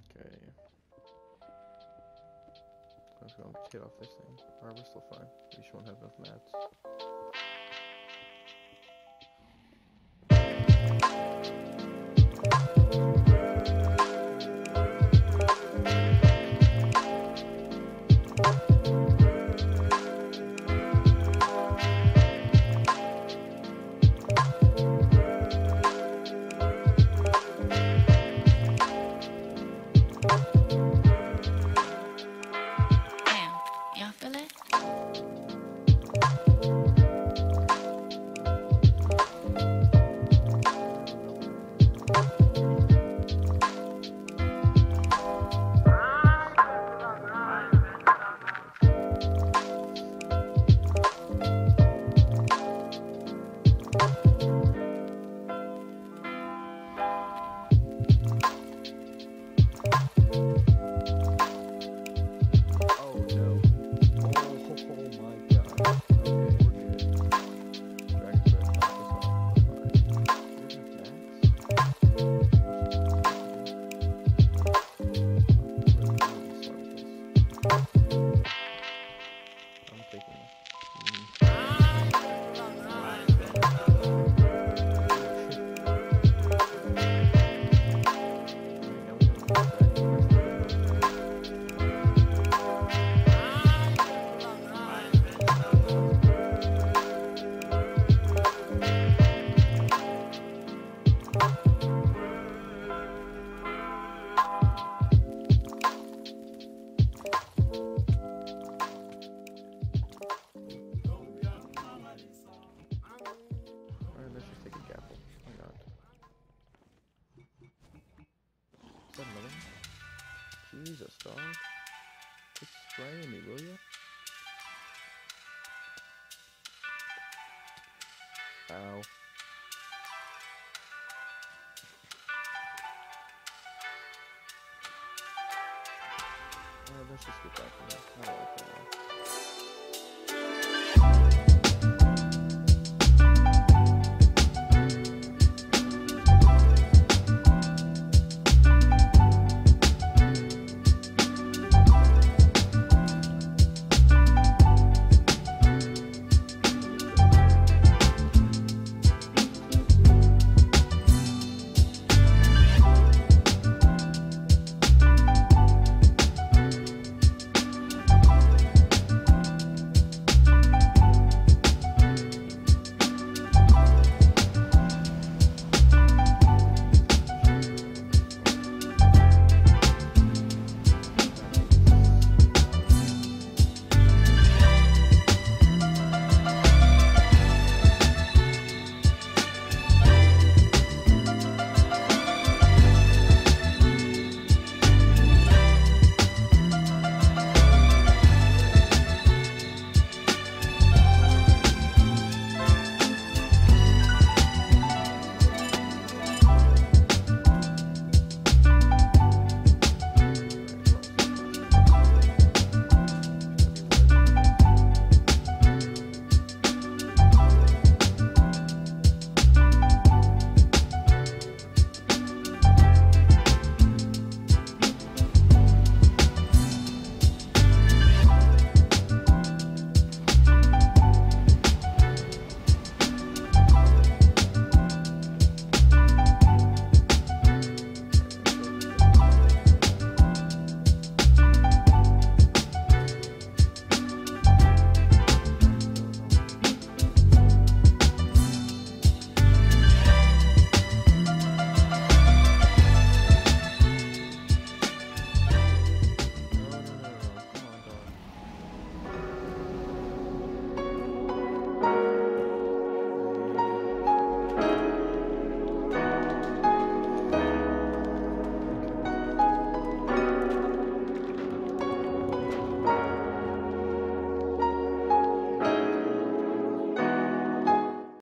Okay. Let's go and get off this thing. Alright, we're still fine. We just won't have enough mats. Damn, y'all feel it? Oh no. Oh my god. Okay, we're good. Dragon's Breath, knock this off. Alright. Here's enough mats. I'm really start with this. I'm taking Alright, let's just take a gapple. Why not? Is that another one? Jesus, dog. Quit spraying me, will ya? Ow. Alright, let's just get back to that. I don't like that one.